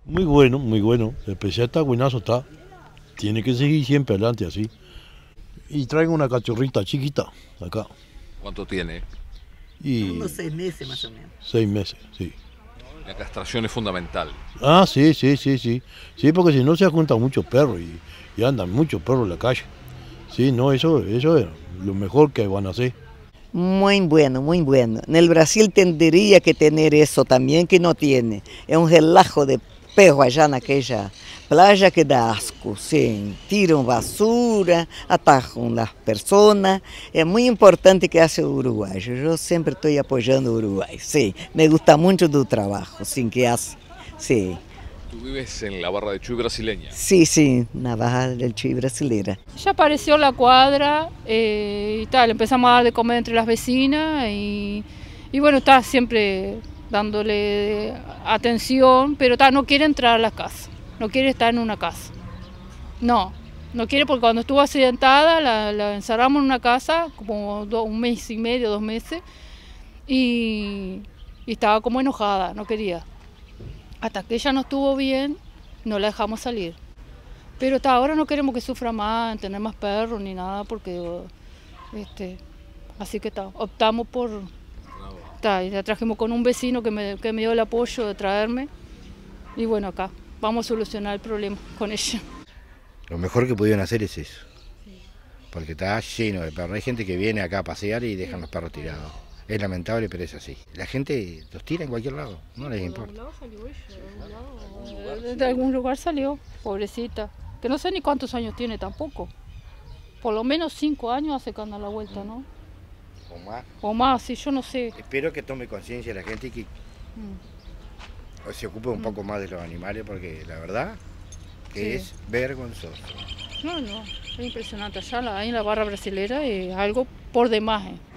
Muy bueno, muy bueno. El especial está buenazo, está. Tiene que seguir siempre adelante así. Y traigo una cachorrita chiquita acá. ¿Cuánto tiene? Y Unos 6 meses más o menos. 6 meses, sí. La castración es fundamental. Ah, sí, sí, sí, sí. Sí, porque si no se juntan muchos perros y andan muchos perros en la calle. Sí, no, eso es lo mejor que van a hacer. Muy bueno, muy bueno. En el Brasil tendría que tener eso también, que no tiene. Es un relajo de perro allá en aquella playa que da asco, sí. Tiran basura, atacan las personas. Es muy importante que hace el uruguayo. Yo siempre estoy apoyando el Uruguay, sí. Me gusta mucho del trabajo, sí, que hace, sí. Tú vives en la Barra de Chuy brasileña. Sí, sí, na Barra del Chuy brasileira. Ya apareció la cuadra y tal, empezamos a dar de comer entre las vecinas y bueno, está siempre dándole atención, pero no quiere entrar a la casa, no quiere estar en una casa. No, no quiere porque cuando estuvo accidentada la encerramos en una casa como 1 mes y medio, 2 meses y estaba como enojada, no quería. Hasta que ella no estuvo bien, no la dejamos salir. Pero hasta ahora no queremos que sufra más, tener más perros ni nada, porque así que optamos por. Y la trajimos con un vecino que me dio el apoyo de traerme. Y bueno, acá vamos a solucionar el problema con ella. Lo mejor que pudieron hacer es eso, porque está lleno de perros. Hay gente que viene acá a pasear y dejan los perros tirados. Es lamentable, pero es así. La gente los tira en cualquier lado, no les importa. De algún lugar salió, pobrecita. Que no sé ni cuántos años tiene tampoco. Por lo menos 5 años hace que anda a la vuelta, ¿no? O más. O más, sí, yo no sé. Espero que tome conciencia la gente y que se ocupe un poco más de los animales, porque la verdad que es vergonzoso. No, es impresionante. Allá ahí en la barra brasilera es algo por demás.